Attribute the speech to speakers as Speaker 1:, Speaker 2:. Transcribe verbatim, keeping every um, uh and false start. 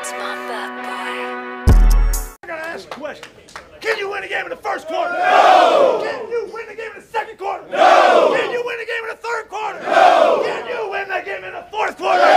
Speaker 1: That's my bad boy.
Speaker 2: I gotta ask a question. Can you win a game in the first quarter? No! Can you win the game in the second quarter? No! Can you win the game in the third quarter? No! Can you win the game in the fourth quarter?